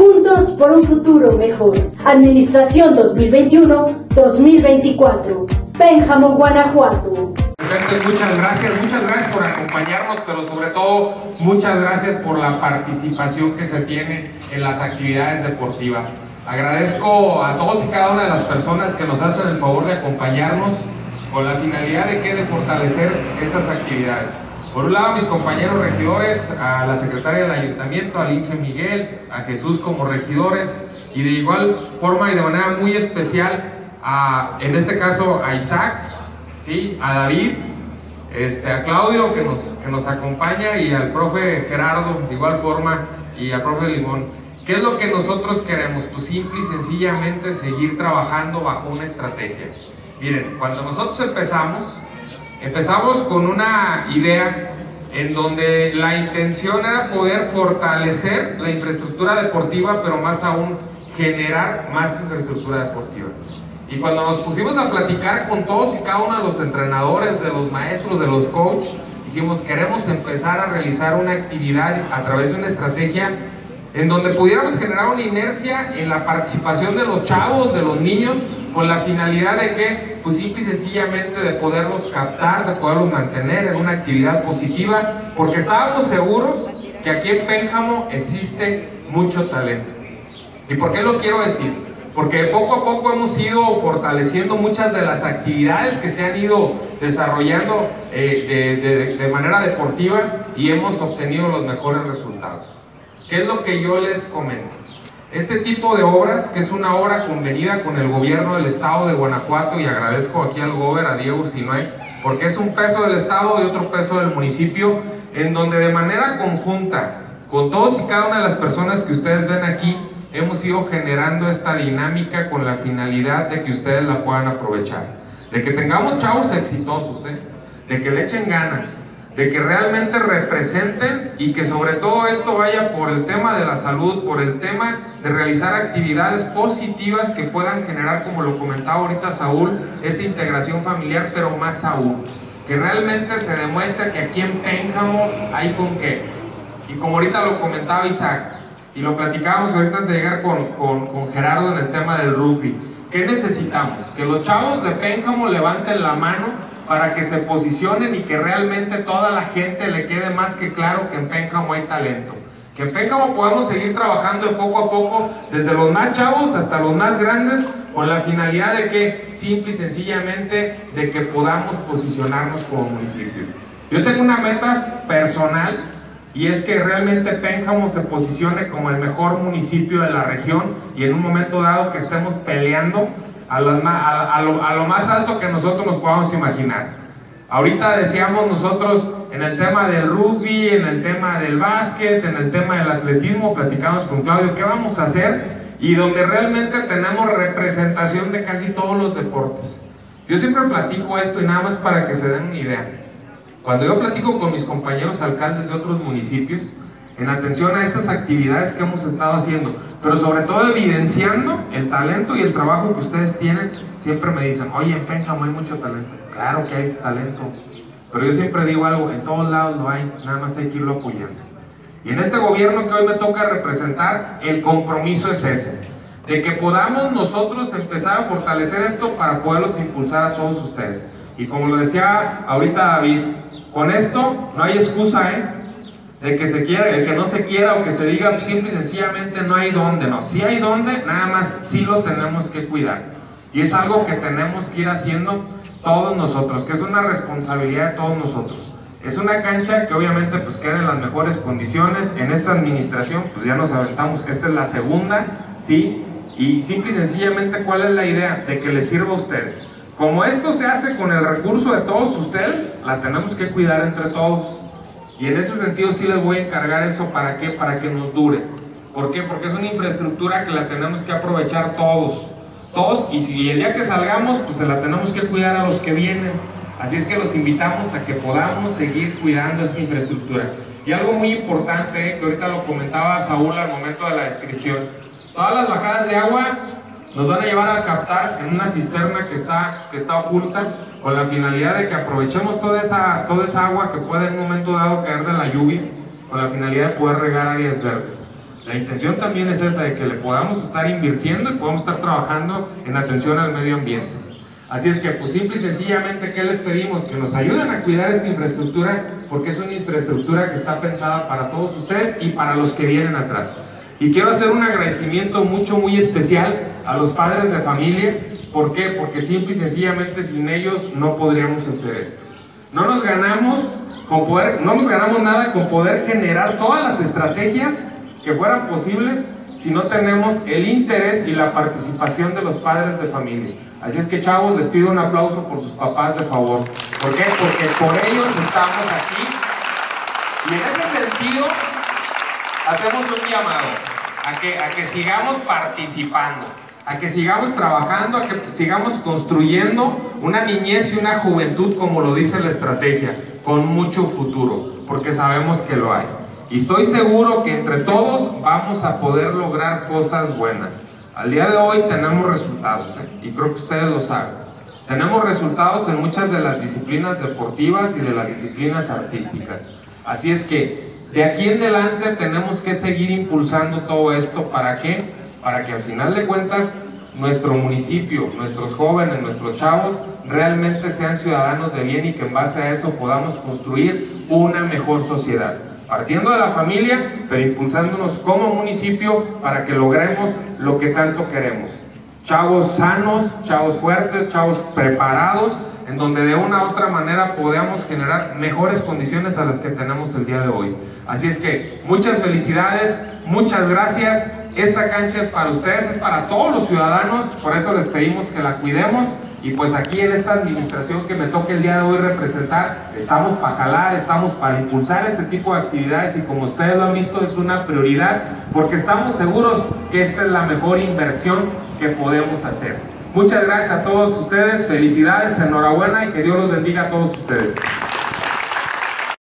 Juntos por un futuro mejor. Administración 2021-2024. Pénjamo, Guanajuato. Muchas gracias por acompañarnos, pero sobre todo muchas gracias por la participación que se tiene en las actividades deportivas. Agradezco a todos y cada una de las personas que nos hacen el favor de acompañarnos con la finalidad de fortalecer estas actividades. Por un lado, a mis compañeros regidores, a la secretaria del ayuntamiento, al Inge Miguel, a Jesús como regidores, y de igual forma y de manera muy especial en este caso a Isaac, ¿sí? A David, a Claudio que nos acompaña, y al profe Gerardo de igual forma, y al profe Limón. ¿Qué es lo que nosotros queremos? Pues simple y sencillamente seguir trabajando bajo una estrategia. Miren, cuando nosotros empezamos con una idea en donde la intención era poder fortalecer la infraestructura deportiva, pero más aún generar más infraestructura deportiva. Y cuando nos pusimos a platicar con todos y cada uno de los entrenadores, de los maestros, de los coaches, dijimos, queremos empezar a realizar una actividad a través de una estrategia en donde pudiéramos generar una inercia en la participación de los chavos, de los niños, con la finalidad de que, pues simple y sencillamente, de poderlos captar, de poderlos mantener en una actividad positiva, porque estábamos seguros que aquí en Pénjamo existe mucho talento. ¿Y por qué lo quiero decir? Porque poco a poco hemos ido fortaleciendo muchas de las actividades que se han ido desarrollando de manera deportiva, y hemos obtenido los mejores resultados. ¿Qué es lo que yo les comento? Este tipo de obras, que es una obra convenida con el gobierno del estado de Guanajuato, y agradezco aquí al gober, a Diego Sinue, porque es un peso del estado y otro peso del municipio, en donde de manera conjunta, con todos y cada una de las personas que ustedes ven aquí, hemos ido generando esta dinámica con la finalidad de que ustedes la puedan aprovechar, de que tengamos chavos exitosos, de que le echen ganas, de que realmente representen, y que sobre todo esto vaya por el tema de la salud, por el tema de realizar actividades positivas que puedan generar, como lo comentaba ahorita Saúl, esa integración familiar, pero más aún, que realmente se demuestre que aquí en Pénjamo hay con qué. Y como ahorita lo comentaba Isaac, y lo platicábamos ahorita antes de llegar con Gerardo en el tema del rugby, ¿qué necesitamos? Que los chavos de Pénjamo levanten la mano para que se posicionen, y que realmente toda la gente le quede más que claro que en Pénjamo hay talento, que en Pénjamo podemos seguir trabajando de poco a poco, desde los más chavos hasta los más grandes, con la finalidad de que, simple y sencillamente, de que podamos posicionarnos como municipio. Yo tengo una meta personal, y es que realmente Pénjamo se posicione como el mejor municipio de la región, y en un momento dado que estemos peleando a lo más alto que nosotros nos podamos imaginar. Ahorita decíamos nosotros en el tema del rugby, en el tema del básquet, en el tema del atletismo, platicamos con Claudio qué vamos a hacer, y donde realmente tenemos representación de casi todos los deportes. Yo siempre platico esto, y nada más para que se den una idea. Cuando yo platico con mis compañeros alcaldes de otros municipios, en atención a estas actividades que hemos estado haciendo, pero sobre todo evidenciando el talento y el trabajo que ustedes tienen, siempre me dicen, oye, en Pénjamo hay mucho talento. Claro que hay talento, pero yo siempre digo algo, en todos lados lo hay, nada más hay que irlo apoyando. Y en este gobierno que hoy me toca representar, el compromiso es ese, de que podamos nosotros empezar a fortalecer esto para poderlos impulsar a todos ustedes. Y como lo decía ahorita David, con esto no hay excusa, de que se quiera, de que no se quiera, o que se diga simple y sencillamente no hay dónde. No, sí hay dónde, nada más sí lo tenemos que cuidar, y es algo que tenemos que ir haciendo todos nosotros, que es una responsabilidad de todos nosotros. Es una cancha que obviamente pues queda en las mejores condiciones. En esta administración pues ya nos aventamos que esta es la segunda, ¿sí? Y simple y sencillamente, ¿cuál es la idea? De que les sirva a ustedes. Como esto se hace con el recurso de todos ustedes, la tenemos que cuidar entre todos. Y en ese sentido sí les voy a encargar eso. ¿Para qué? Para que nos dure. ¿Por qué? Porque es una infraestructura que la tenemos que aprovechar todos, y si el día que salgamos, pues se la tenemos que cuidar a los que vienen. Así es que los invitamos a que podamos seguir cuidando esta infraestructura. Y algo muy importante, que ahorita lo comentaba Saúl al momento de la descripción, todas las bajadas de agua nos van a llevar a captar en una cisterna que está oculta, con la finalidad de que aprovechemos toda esa agua que puede en un momento dado caer de la lluvia, con la finalidad de poder regar áreas verdes. La intención también es esa, de que le podamos estar invirtiendo y podamos estar trabajando en atención al medio ambiente. Así es que, pues simple y sencillamente, ¿qué les pedimos? Que nos ayuden a cuidar esta infraestructura, porque es una infraestructura que está pensada para todos ustedes y para los que vienen atrás. Y quiero hacer un agradecimiento muy especial a los padres de familia. ¿Por qué? Porque simple y sencillamente sin ellos no podríamos hacer esto. No nos ganamos nada con poder generar todas las estrategias que fueran posibles si no tenemos el interés y la participación de los padres de familia. Así es que, chavos, les pido un aplauso por sus papás, de favor. ¿Por qué? Porque por ellos estamos aquí. Y en ese sentido, hacemos un llamado a que sigamos participando, a que sigamos trabajando, a que sigamos construyendo una niñez y una juventud, como lo dice la estrategia, con mucho futuro, porque sabemos que lo hay. Y estoy seguro que entre todos vamos a poder lograr cosas buenas. Al día de hoy tenemos resultados, y creo que ustedes lo saben. Tenemos resultados en muchas de las disciplinas deportivas y de las disciplinas artísticas. Así es que de aquí en adelante tenemos que seguir impulsando todo esto. ¿Para qué? Para que al final de cuentas nuestro municipio, nuestros jóvenes, nuestros chavos realmente sean ciudadanos de bien y que en base a eso podamos construir una mejor sociedad. Partiendo de la familia, pero impulsándonos como municipio para que logremos lo que tanto queremos. Chavos sanos, chavos fuertes, chavos preparados, en donde de una u otra manera podamos generar mejores condiciones a las que tenemos el día de hoy. Así es que muchas felicidades, muchas gracias. Esta cancha es para ustedes, es para todos los ciudadanos, por eso les pedimos que la cuidemos. Y pues aquí en esta administración que me toca el día de hoy representar, estamos para jalar, estamos para impulsar este tipo de actividades, y como ustedes lo han visto, es una prioridad, porque estamos seguros que esta es la mejor inversión que podemos hacer. Muchas gracias a todos ustedes, felicidades, enhorabuena y que Dios los bendiga a todos ustedes.